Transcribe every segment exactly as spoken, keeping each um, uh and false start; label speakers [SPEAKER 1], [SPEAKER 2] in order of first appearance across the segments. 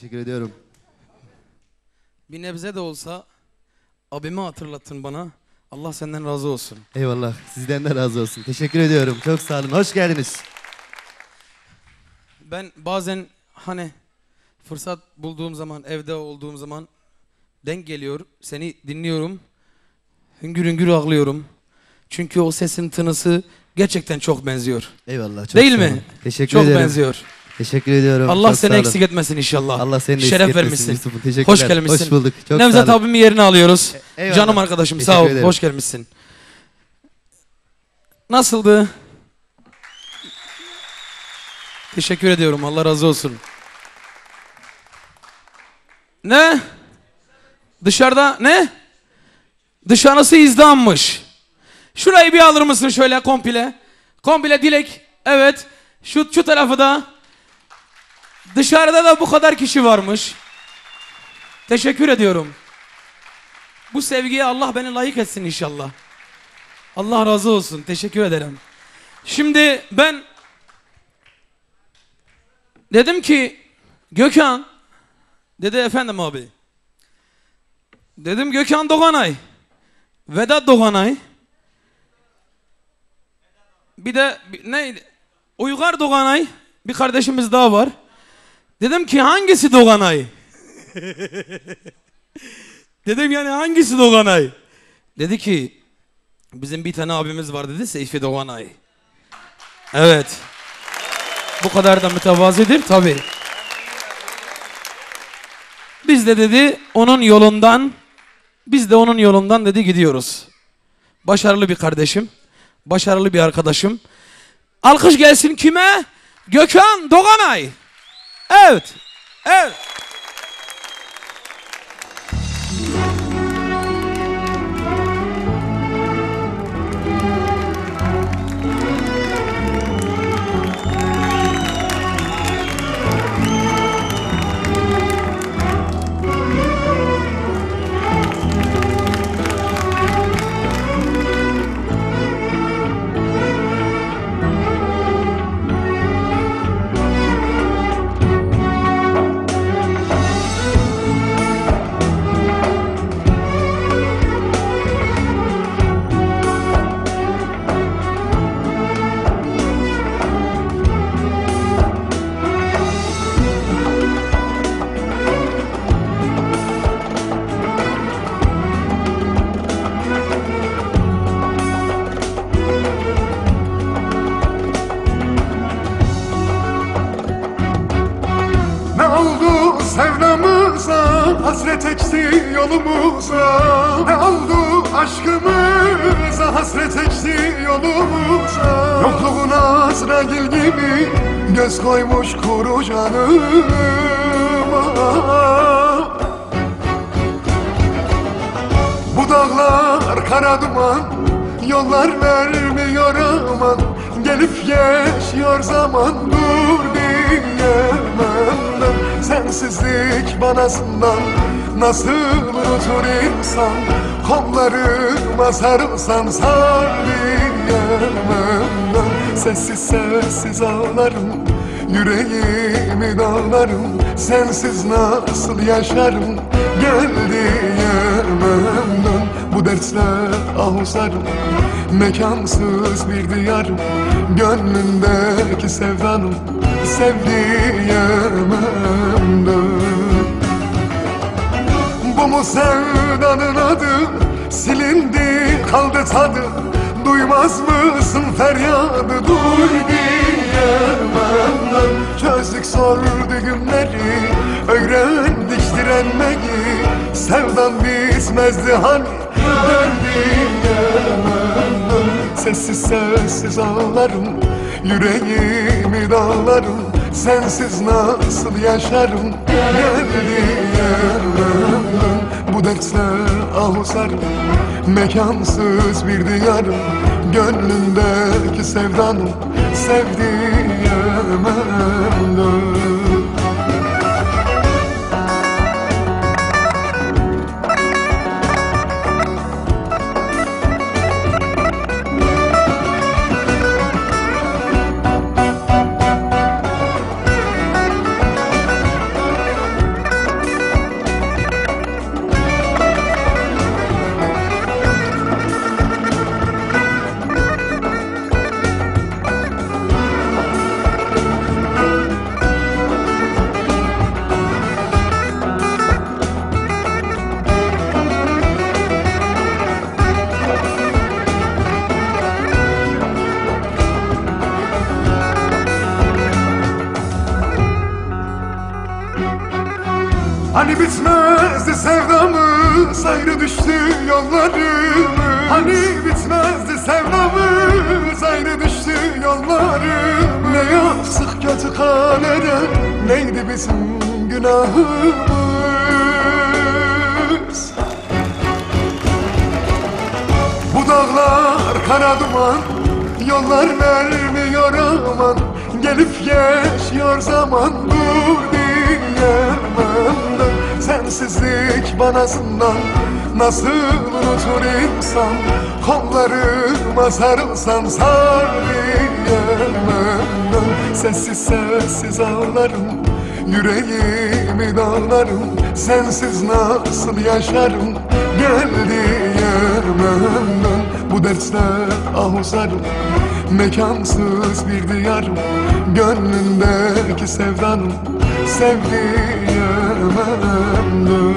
[SPEAKER 1] Teşekkür ediyorum.
[SPEAKER 2] Bir nebze de olsa abimi hatırlattın bana. Allah senden razı olsun.
[SPEAKER 1] Eyvallah. Sizden de razı olsun. Teşekkür ediyorum. Çok sağ olun. Hoş geldiniz.
[SPEAKER 2] Ben bazen hani fırsat bulduğum zaman, evde olduğum zaman denk geliyor. Seni dinliyorum. Hüngür hüngür ağlıyorum. Çünkü o sesin tınısı gerçekten çok benziyor.
[SPEAKER 1] Eyvallah. Çok
[SPEAKER 2] Değil
[SPEAKER 1] sağ
[SPEAKER 2] mi?
[SPEAKER 1] olun. Teşekkür
[SPEAKER 2] çok
[SPEAKER 1] ederim.
[SPEAKER 2] benziyor.
[SPEAKER 1] Teşekkür ediyorum.
[SPEAKER 2] Allah
[SPEAKER 1] çok
[SPEAKER 2] seni eksik etmesin inşallah.
[SPEAKER 1] Allah seni de
[SPEAKER 2] şeref
[SPEAKER 1] eksik etmesin
[SPEAKER 2] vermişsin.
[SPEAKER 1] Yusuf'um. Teşekkürler.
[SPEAKER 2] Hoş gelmişsin.
[SPEAKER 1] Hoş bulduk. Çok
[SPEAKER 2] Nevzat
[SPEAKER 1] sağ olun.
[SPEAKER 2] abimin yerini alıyoruz.
[SPEAKER 1] Eyvallah.
[SPEAKER 2] Canım arkadaşım
[SPEAKER 1] Teşekkür
[SPEAKER 2] sağ ol.
[SPEAKER 1] ederim.
[SPEAKER 2] Hoş gelmişsin. Nasıldı? Teşekkür ediyorum. Allah razı olsun. Ne? Dışarıda ne? Dışarısı izdanmış. Şurayı bir alır mısın şöyle komple? Komple Dilek. Evet. Şu, şu tarafı da. Dışarıda da bu kadar kişi varmış. Teşekkür ediyorum. Bu sevgiye Allah beni layık etsin inşallah. Allah razı olsun. Teşekkür ederim. Şimdi ben dedim ki Gökhan dedi efendim abi. Dedim Gökhan Doğanay, Vedat Doğanay, bir de bir, neydi? Uygar Doğanay, bir kardeşimiz daha var. Dedim ki hangisi Doğanay? Dedim yani hangisi Doğanay? Dedi ki bizim bir tane abimiz var dedi, Seyfi Doğanay. Evet. Bu kadar da mütevazidir tabii. Biz de dedi onun yolundan, biz de onun yolundan dedi gidiyoruz. Başarılı bir kardeşim, başarılı bir arkadaşım. Alkış gelsin kime? Gökhan Doğanay. Evet, evet.
[SPEAKER 3] Hasret ekti yolumuza, ne oldu aşkımıza? Hasret ekti yolumuza. Yokluğun Azrail gibi göz koymuş kuru canıma. Bu dağlar kara duman, yollar vermiyor aman. Gelip geçiyor zaman, dur diyemem ben. Sensizlik banasından nasıl unutur insan? Kollarıma sarılsan sar diyemem ben. Sessiz sessiz ağlarım, yüreğimi dağlarım. Sensiz nasıl yaşarım, gel diyemem ben. Bu dertle ahusarım, mekansız bir diyarım. Gönlümdeki sevdanım, sevdiyemem ben. Bu mu sevdanın adı? Silindi kaldı tadı. Duymaz mısın feryadı? Duy diyemem ben. Çözdük zor günleri, öğrendik direnmeyi. Sevdan bitmezdi hani, dön diyemem ben. Sessiz sessiz ağlarım, yüreğimi dağlarım. Sensiz nasıl yaşarım, gel diyemem ben. Bu dertle ahusarım, mekansız bir diyarım. Gönlümdeki sevdanım, sevdiyemem ben. Hani bitmezdi sevdamız, ayrı düştü yollarımız. Hani bitmezdi sevdamız, ayrı düştü yollarımız. Ne yaptık kötü kalede, neydi bizim günahımız? Bu dağlar kara duman, yollar vermiyor aman. Gelip geçiyor zaman, dur diyemem de. Sensizlik bana zindan, nasıl unutur insan? Kollarıma sarılsam sar diyemem de. Sessiz sessiz ağlarım, yüreğimi dağlarım. Sensiz nasıl yaşarım, gel diyemem de. Bu dertler ahuzarım, mekansız bir diyarım. Gönlündeki sevdanım, sevdiyemem.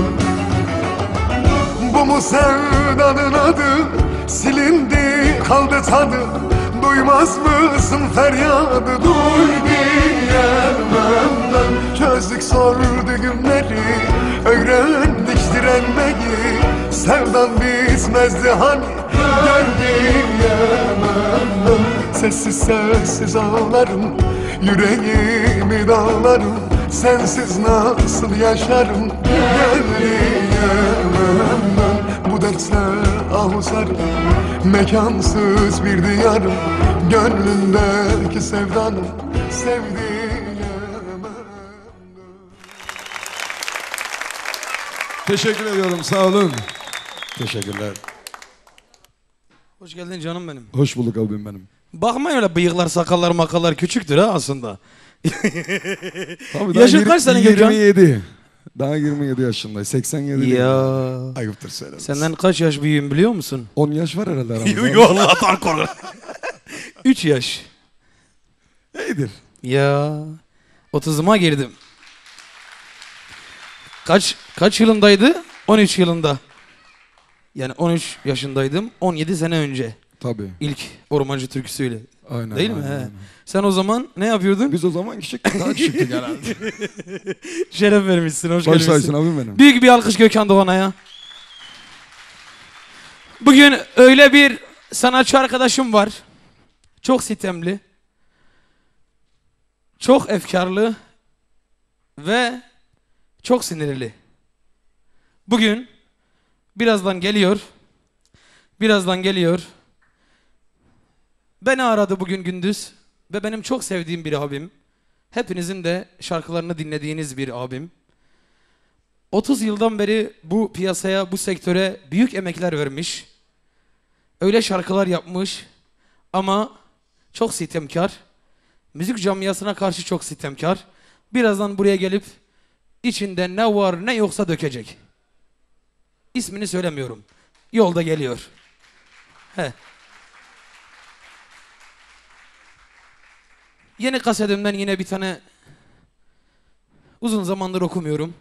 [SPEAKER 3] Bu mu sevdanın adı, silindi kaldı tadı. Duymaz mısın feryadı, duy diyemem. Çözdük sordu günleri, öğrendik direnmeyi. Sevdan bitmezdi hani, gel diyemem. Sessiz sessiz ağlarım, yüreğimi dağlarım. Sensiz nasıl yaşarım, gel diyemem. Bu dertler ahuzarım, mekansız bir diyarım. Gönlündeki sevdanım, sevdiyemem.
[SPEAKER 4] Teşekkür ediyorum, sağ olun. Teşekkürler.
[SPEAKER 2] Hoş geldin canım benim.
[SPEAKER 4] Hoş bulduk abim benim.
[SPEAKER 2] Bakmayın öyle bıyıklar, sakallar, makallar küçüktür ha aslında.
[SPEAKER 4] Abi
[SPEAKER 2] Yaşın
[SPEAKER 4] yir-
[SPEAKER 2] kaç senin Gökhan?
[SPEAKER 4] yirmi yedi. Daha yirmi yedi yaşındayım. seksen yedi.
[SPEAKER 2] Ya.
[SPEAKER 4] Ayıptır söylemesi.
[SPEAKER 2] Senden kaç yaş büyüğüm biliyor musun?
[SPEAKER 4] on yaş var herhalde aramızda.
[SPEAKER 2] Yok Allah'tan korkar. üç yaş.
[SPEAKER 4] İyidir.
[SPEAKER 2] Ya. otuzuma girdim. Kaç kaç yılındaydı? on üç yılında. Yani on üç yaşındaydım. on yedi sene önce.
[SPEAKER 4] Tabii.
[SPEAKER 2] İlk ormancı türküsüyle.
[SPEAKER 4] Aynen.
[SPEAKER 2] Değil mi?
[SPEAKER 4] aynen,
[SPEAKER 2] He.
[SPEAKER 4] aynen.
[SPEAKER 2] Sen o zaman ne yapıyordun?
[SPEAKER 4] Biz o zaman küçüktük, daha küçüktük herhalde.
[SPEAKER 2] Şeref vermişsin, hoş
[SPEAKER 4] Baş
[SPEAKER 2] gelmişsin.
[SPEAKER 4] saysın abim benim.
[SPEAKER 2] Büyük bir alkış Gökhan Doğan'a ya. Bugün öyle bir sanatçı arkadaşım var. Çok sitemli. Çok efkarlı. Ve çok sinirli. Bugün birazdan geliyor. Birazdan geliyor. Beni aradı bugün gündüz. Ve benim çok sevdiğim bir abim. Hepinizin de şarkılarını dinlediğiniz bir abim. otuz yıldan beri bu piyasaya, bu sektöre büyük emekler vermiş. Öyle şarkılar yapmış ama çok sitemkar. Müzik camiasına karşı çok sitemkar. Birazdan buraya gelip içinde ne var ne yoksa dökecek. İsmini söylemiyorum. Yolda geliyor. He. Yeni kasetimden yine bir tane, uzun zamandır okumuyorum.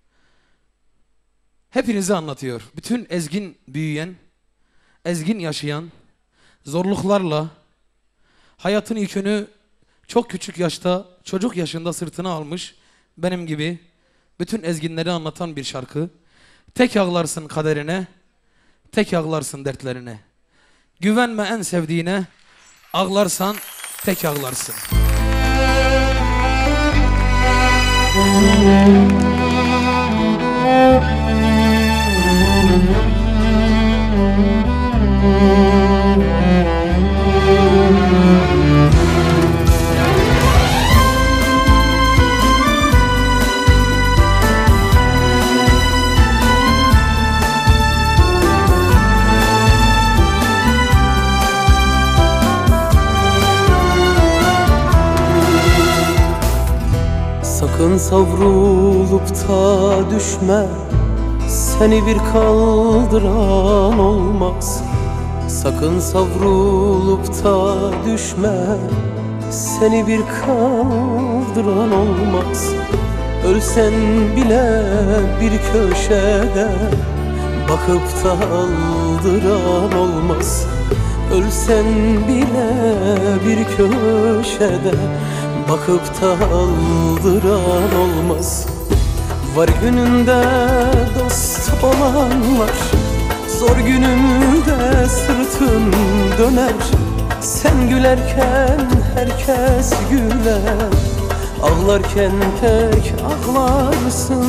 [SPEAKER 2] Hepinizi anlatıyor. Bütün ezgin büyüyen, ezgin yaşayan, zorluklarla hayatın yükünü çok küçük yaşta, çocuk yaşında sırtına almış benim gibi bütün ezginleri anlatan bir şarkı. Tek ağlarsın kaderine, tek ağlarsın dertlerine. Güvenme en sevdiğine, ağlarsan tek ağlarsın.
[SPEAKER 5] Sakın savrulup da düşme, seni bir kaldıran olmaz. Sakın savrulup da düşme, seni bir kaldıran olmaz. Ölsen bile bir köşede, bakıp da aldıran olmaz. Ölsen bile bir köşede, bakıp da aldıran olmaz. Var gününde dost olanlar, zor günümde sırtın döner. Sen gülerken herkes güler, ağlarken tek ağlarsın.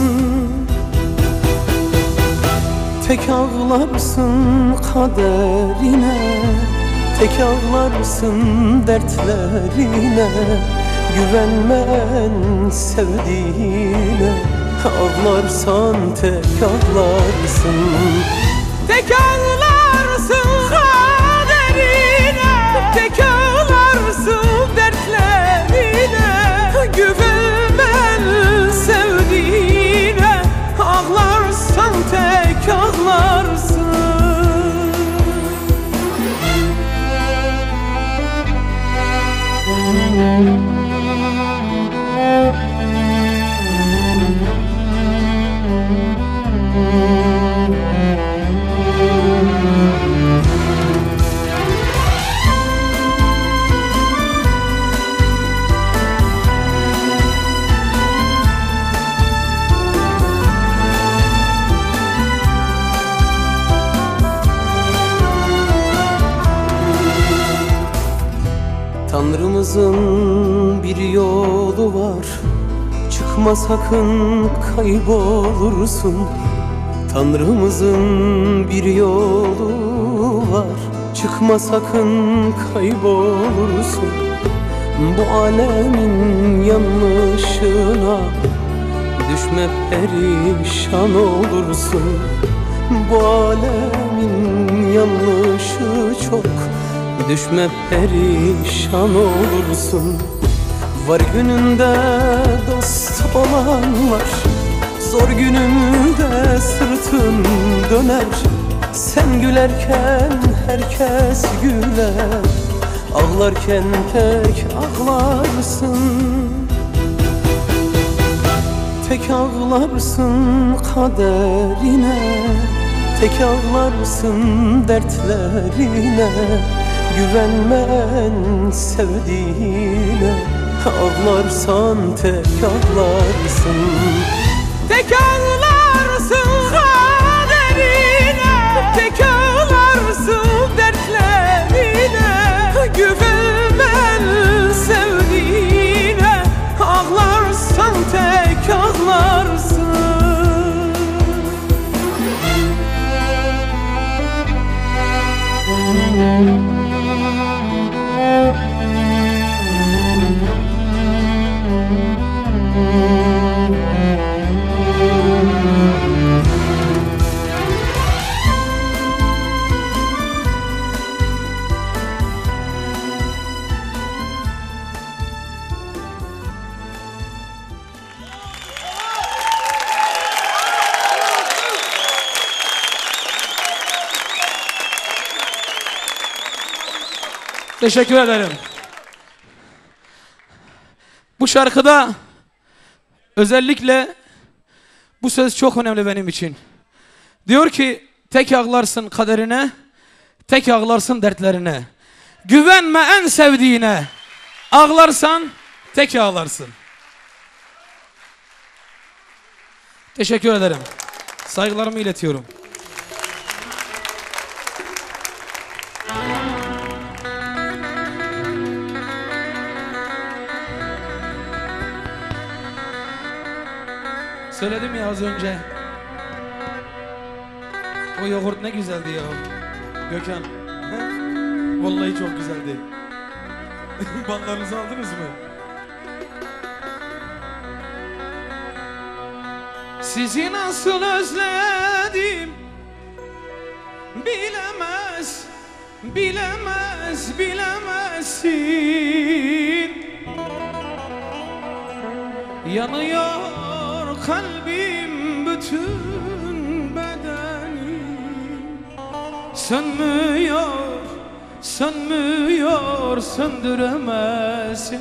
[SPEAKER 5] Tek ağlarsın kaderine, tek ağlarsın dertlerine. Güvenmen sevdiğine, ağlarsan tek ağlarsın. Tek ağlarsın kaderine, tek ağlarsın dertlerine. Güvenmen sevdiğine, ağlarsan tek ağlarsın. Tanrımızın bir yolu var, çıkma sakın kaybolursun. Tanrımızın bir yolu var, çıkma sakın kaybolursun. Bu alemin yanlışına düşme perişan olursun. Bu alemin yanlışı çok, düşme perişan olursun. Var gününde dost olanlar, zor günümde sırtın döner. Sen gülerken herkes güler, ağlarken tek ağlarsın. Tek ağlarsın kaderine, tek ağlarsın dertlerine. Güvenmen sevdiğine, ağlarsan tek ağlarsın. Tek ağlarsın kaderine, tek ağlarsın dertlerine. Güvenmen sevdiğine, ağlarsan tek ağlarsın.
[SPEAKER 2] Teşekkür ederim. Bu şarkıda özellikle bu söz çok önemli benim için. Diyor ki tek ağlarsın kaderine, tek ağlarsın dertlerine. Güvenme en sevdiğine, ağlarsan tek ağlarsın. Teşekkür ederim. Saygılarımı iletiyorum. Söyledim ya az önce. O yoğurt ne güzeldi ya. Gökhan. He? Vallahi çok güzeldi. Bantlarınızı aldınız mı? Sizi nasıl özledim bilemez, bilemez, bilemezsin. Yanıyor kalbim, bütün bedenim. Sönmüyor, sönmüyor, söndüremezsin.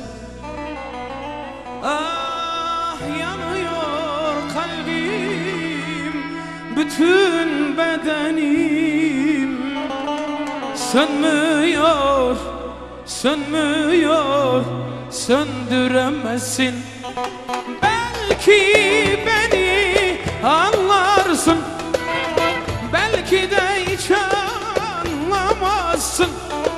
[SPEAKER 2] Ah yanıyor kalbim, bütün bedenim. Sönmüyor, sönmüyor, söndüremezsin. Belki beni anlarsın, belki de hiç anlamazsın.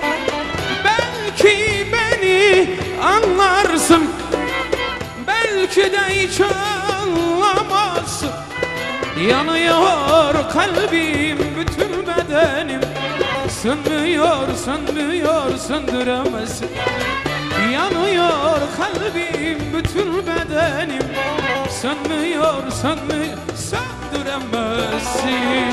[SPEAKER 2] Belki beni anlarsın, belki de hiç anlamazsın. Yanıyor kalbim, bütün bedenim, sönmüyor, sönmüyor, söndüremezsin. Yanıyor kalbim, bütün bedenim, sönmüyor, sönmüyor, söndüremezsin.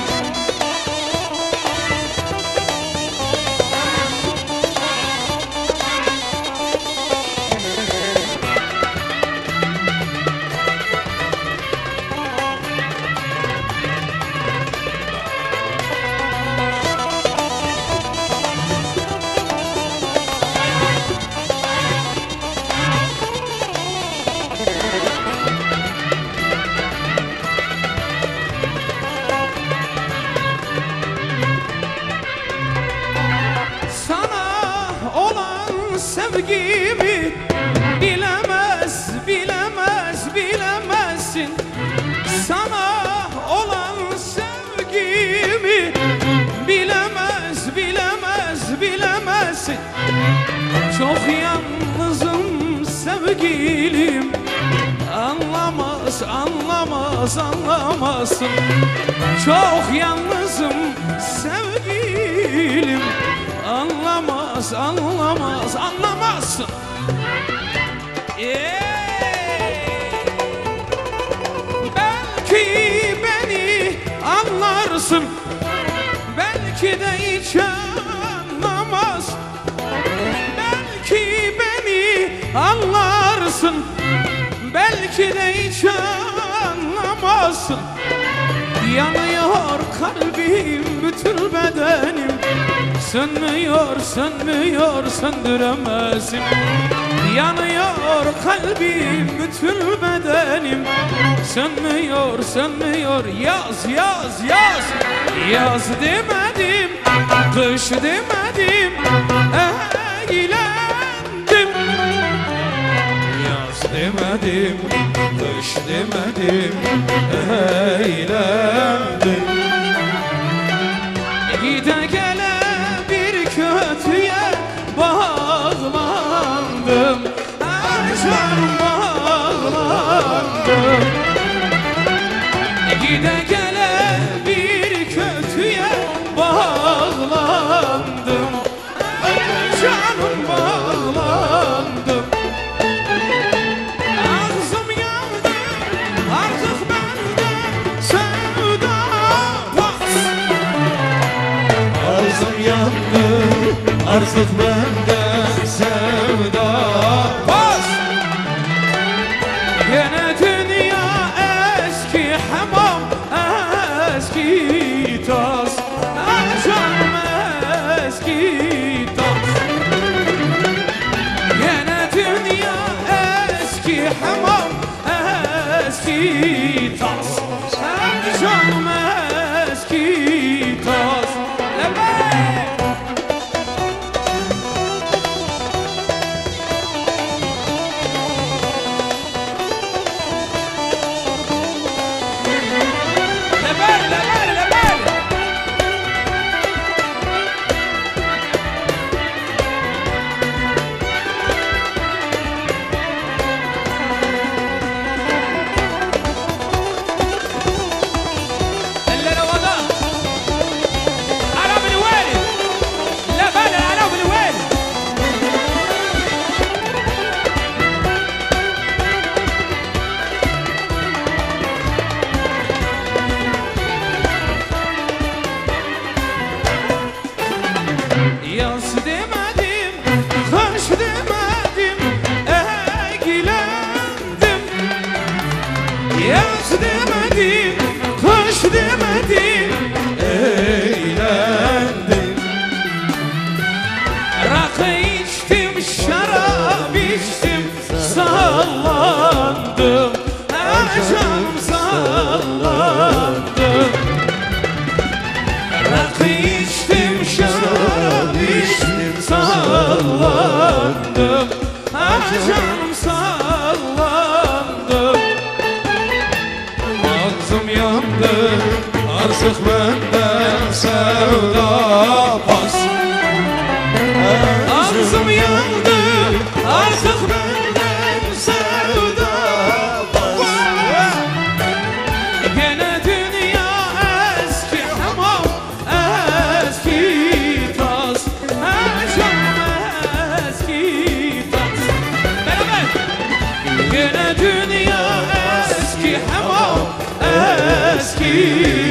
[SPEAKER 2] Sevgimi bilemez, bilemez, bilemezsin. Sana olan sevgimi bilemez, bilemez, bilemezsin. Çok yalnızım sevgilim, anlamaz, anlamaz, anlamazsın. Çok yalnızım sevgilim, anlamaz, anlamaz, anlamazsın. Yeah. Belki beni anlarsın, belki de hiç anlamaz. Belki beni anlarsın, belki de hiç anlamazsın. Yanıyor kalbim, bütün bedenim, sönmüyor, sönmüyor, söndüremezsin. Yanıyor kalbim, bütün bedenim, sönmüyor, sönmüyor. Yaz, yaz, yaz. Yaz demedim, kış demedim, eğlendim. Yaz demedim, kış demedim, eğlendim. Gide gele bir kötüye bağlandım, canım bağlandım. Gide gele bir kötüye bağlandım, canım bağlandım. Ağzım yandı, artık bende sevda var. Ağzım yandı, artık bende sevda var. Yine dünya eski hamam, eski tas, canım eski tas. Yine dünya eski hamam, eski tas, canım eski tas. Yaz demedim, kış demedim, eğlendim. Yaz demedim, kış demedim, eğlendim. Rakı içtim, şarap içtim, sallandım, canım sallandım. Rakı içtim, şarap içtim, sallandım, canım sallandım. Ağzım yandı, Artık benden sevda pas. Ağzım yandı, artık benden sevda pas. Gene dünya eski hamam, eski tas. Her canım eski tas. Beraber. Gene dünya eski hamam, eski